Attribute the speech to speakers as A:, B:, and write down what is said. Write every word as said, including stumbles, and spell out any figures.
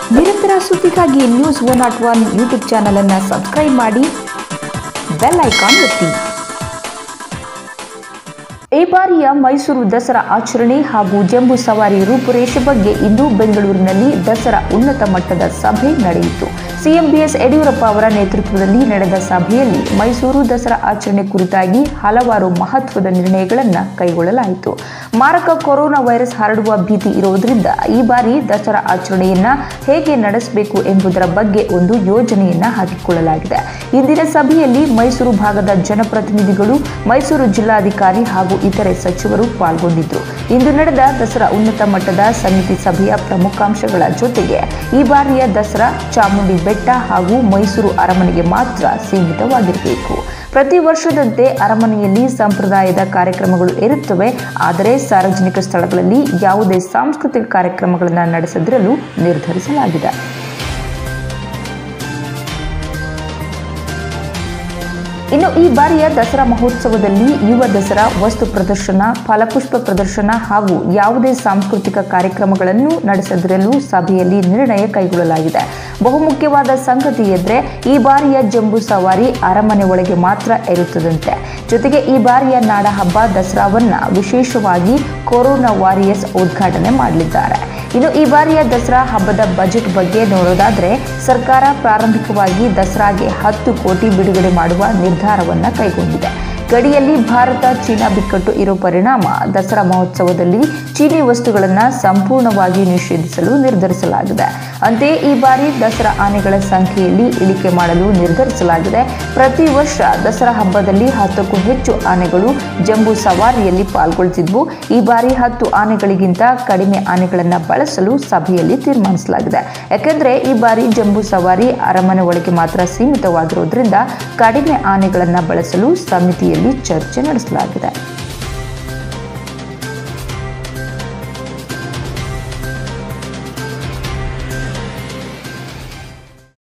A: ನಿರಂತರ ಸುದ್ದಿಗಾಗಿ news one not one YouTube channel ಅನ್ನು ಸಬ್ಸ್ಕ್ರೈಬ್ ಮಾಡಿ, ಬೆಲ್ ಐಕಾನ್ ಒತ್ತಿ. ಈ ಬಾರಿಯ ಮೈಸೂರು ದಸರಾ ಆಚರಣೆ ಹಾಗೂ ಜಂಬೂ ಸವಾರಿ ರೂಪುರೇಷೆ ಬಗ್ಗೆ ಇಂದು ಬೆಂಗಳೂರಿನಲ್ಲಿ ದಸರಾ ಉನ್ನತ ಮಟ್ಟದ ಸಭೆ ನಡೆಯಿತು. ಸಿಎಂ ಬಿಎಸ್ ಯಡಿಯೂರಪ್ಪ ಅವರ ನೇತೃತ್ವದಲ್ಲಿ ನಡೆದ ಸಭೆಯಲ್ಲಿ ಮೈಸೂರು ದಸರಾ ಆಚರಣೆ ಕುರಿತಾಗಿ ಹಲವಾರು ಮಹತ್ವದ ನಿರ್ಣಯಗಳನ್ನು ಕೈಗೊಳ್ಳಲಾಯಿತು. ಮಾರಕ ಕೊರೋನಾ ವೈರಸ್ ಹರಡುವ ಭೀತಿ ಇರುವುದರಿಂದ ಈ ಬಾರಿ ದಸರಾ ಆಚರಣೆಯನ್ನ ಹೇಗೆ ನಡೆಸಬೇಕು ಎಂಬುದರ ಬಗ್ಗೆ ಒಂದು ಯೋಜನೆಯನ್ನ ಹಾಕಿಕೊಳ್ಳಲಾಗಿದೆ. ಇಂದಿನ ಸಭೆಯಲ್ಲಿ ಮೈಸೂರು ಭಾಗದ ಜನಪ್ರತಿನಿಧಿಗಳು, ಮೈಸೂರು ಜಿಲ್ಲಾಧಿಕಾರಿ ಹಾಗೂ ಇತರೆ ಸಚಿವರು ಪಾಲ್ಗೊಂಡಿದ್ದರು. ಇಂದು ನಡೆದ ದಸರಾ ಉನ್ನತ ಮಟ್ಟದ ಸಮಿತಿ ಸಭೆಯ ಪ್ರಮುಖಾಂಶಗಳ ಜೊತೆಗೆ ಈ ಬಾರಿಯ ದಸರಾ ಚಾಮುಂಡಿ ಬೆಟ್ಟ ಹಾಗೂ ಮೈಸೂರು ಅರಮನೆಗೆ ಮಾತ್ರ ಸೀಮಿತವಾಗಿರಬೇಕು. ಪ್ರತಿ ವರ್ಷದಂತೆ ಅರಮನೆಯಲ್ಲಿ ಸಂಪ್ರದಾಯದ ಕಾರ್ಯಕ್ರಮಗಳು ಇರುತ್ತವೆ, ಆದರೆ ಸಾರ್ವಜನಿಕ ಸ್ಥಳಗಳಲ್ಲಿ ಯಾವುದೇ ಸಾಂಸ್ಕೃತಿಕ ಕಾರ್ಯಕ್ರಮಗಳನ್ನು ನಡೆಸದಿರಲು ನಿರ್ಧರಿಸಲಾಗಿದೆ. ಇನ್ನು ಈ ಬಾರಿಯ ದಸರಾ ಮಹೋತ್ಸವದಲ್ಲಿ ಯುವ ದಸರಾ, ವಸ್ತು ಪ್ರದರ್ಶನ, ಫಲಪುಷ್ಪ ಪ್ರದರ್ಶನ ಹಾಗೂ ಯಾವುದೇ ಸಾಂಸ್ಕೃತಿಕ ಕಾರ್ಯಕ್ರಮಗಳನ್ನು ನಡೆಸದಿರಲು ಸಭೆಯಲ್ಲಿ ನಿರ್ಣಯ ಕೈಗೊಳ್ಳಲಾಗಿದೆ. ಬಹುಮುಖ್ಯವಾದ ಸಂಗತಿ ಎಂದರೆ ಈ ಬಾರಿಯ ಜಂಬೂ ಸವಾರಿ ಅರಮನೆ ಒಳಗೆ ಮಾತ್ರ ಇರುತ್ತದಂತೆ. ಜೊತೆಗೆ ಈ ಬಾರಿಯ ನಾಡ ಹಬ್ಬ ದಸರಾವನ್ನ ವಿಶೇಷವಾಗಿ ಕೊರೋನಾ ವಾರಿಯರ್ಸ್ ಉದ್ಘಾಟನೆ ಮಾಡಲಿದ್ದಾರೆ. ಇನ್ನು ಈ ಬಾರಿಯ ದಸರಾ ಹಬ್ಬದ ಬಜೆಟ್ ಬಗ್ಗೆ ನೋಡೋದಾದ್ರೆ, ಸರ್ಕಾರ ಪ್ರಾರಂಭಿಕವಾಗಿ ದಸರಾಗೆ ಹತ್ತು ಕೋಟಿ ಬಿಡುಗಡೆ ಮಾಡುವ ನಿರ್ಧಾರವನ್ನ ಕೈಗೊಂಡಿದೆ. ಗಡಿಯಲ್ಲಿ ಭಾರತ ಚೀನಾ ಬಿಕ್ಕಟ್ಟು ಇರೋ ಪರಿಣಾಮ ದಸರಾ ಮಹೋತ್ಸವದಲ್ಲಿ ಚೀನಿ ವಸ್ತುಗಳನ್ನು ಸಂಪೂರ್ಣವಾಗಿ ನಿಷೇಧಿಸಲು ನಿರ್ಧರಿಸಲಾಗಿದೆ. ಅಂತೆಯೇ ಈ ಬಾರಿ ದಸರಾ ಆನೆಗಳ ಸಂಖ್ಯೆಯಲ್ಲಿ ಇಳಿಕೆ ಮಾಡಲು ನಿರ್ಧರಿಸಲಾಗಿದೆ. ಪ್ರತಿ ವರ್ಷ ದಸರಾ ಹಬ್ಬದಲ್ಲಿ ಹತ್ತಕ್ಕೂ ಹೆಚ್ಚು ಆನೆಗಳು ಜಂಬೂ ಸವಾರಿಯಲ್ಲಿ ಪಾಲ್ಗೊಳ್ಳುತ್ತಿದ್ವು. ಈ ಬಾರಿ ಹತ್ತು ಆನೆಗಳಿಗಿಂತ ಕಡಿಮೆ ಆನೆಗಳನ್ನು ಬಳಸಲು ಸಭೆಯಲ್ಲಿ ತೀರ್ಮಾನಿಸಲಾಗಿದೆ. ಯಾಕೆಂದರೆ ಈ ಬಾರಿ ಜಂಬೂ ಸವಾರಿ ಅರಮನೆ ಒಳಗೆ ಮಾತ್ರ ಸೀಮಿತವಾಗಿರುವುದರಿಂದ ಕಡಿಮೆ ಆನೆಗಳನ್ನು ಬಳಸಲು ಸಮಿತಿಯಲ್ಲಿ ಚರ್ಚೆ ನಡೆಸಲಾಗಿದೆ.